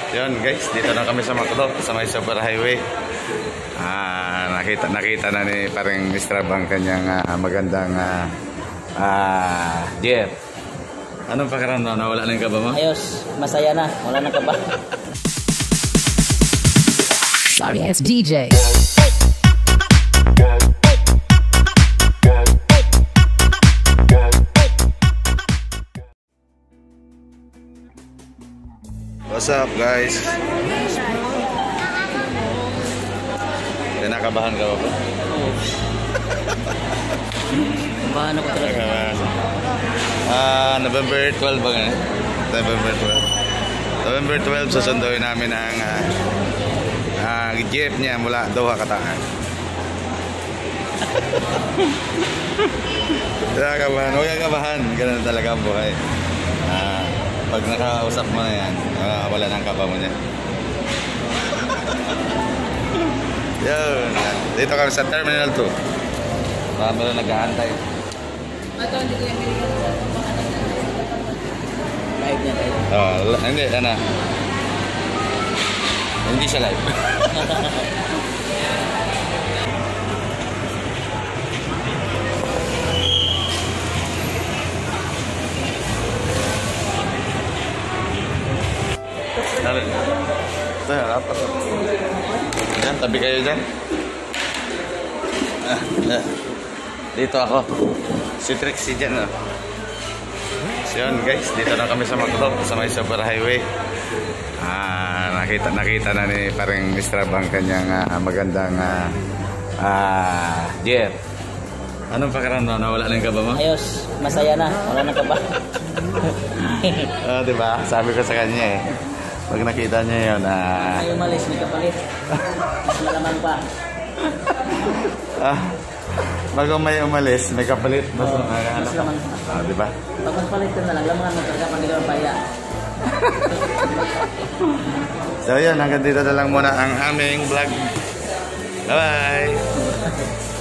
Yun guys, dito na kami sa Macdo, sa may Super Highway. Nakita na ni parang Mr. Bang kanyang magandang jeep. Anong pakiramdam? Nawala na yung kaba mo? Ayos, masaya na. Wala na kaba. Sorry, it's DJ. What's up guys? Kinakabahan ka ba po? Oo. Kabahan ako talaga. November 12 ba ganun? November 12 susunduin namin ang jeep niya mula Doha, Qatar. Kinakabahan, huwag kakabahan. Ganun talaga ang buhay. Pag nakausap mo na yan, wala ng kaba mo niya. Yun. Dito kami sa Terminal 2. Marami na nag-aantay. Ito, hindi ko yung live niya tayo. Hindi, hindi siya live. Rapat. Diyan, tabi kayo dyan. Dito ako. Si Trixie dyan. So yun guys, dito na kami sa Macdo, sa may Super Highway. Nakita na ni parang Mr. Bang kanyang magandang jeep. Anong pakiramdam? Nawala na yung kaba mo? Ayos, masaya na. Wala na kaba. Diba? Sabi ko sa kanya eh. Pag nakita niya yun, Ay, umalis, may kapalit. Mas malaman pa. bago may umalis, may kapalit. Mas laman pa. Diba? Pag magpalit ka na lang, laman mo talaga pag ikaw paya. So yan, hanggang dito na lang muna ang aming vlog. Bye-bye!